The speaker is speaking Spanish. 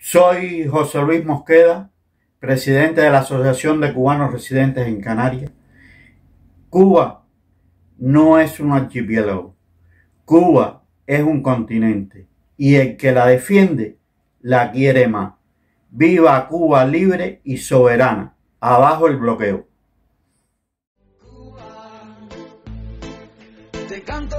Soy José Luis Mosqueda, presidente de la Asociación de Cubanos Residentes en Canarias. Cuba no es un archipiélago. Cuba es un continente y el que la defiende la quiere más. ¡Viva Cuba libre y soberana! ¡Abajo el bloqueo! Te canto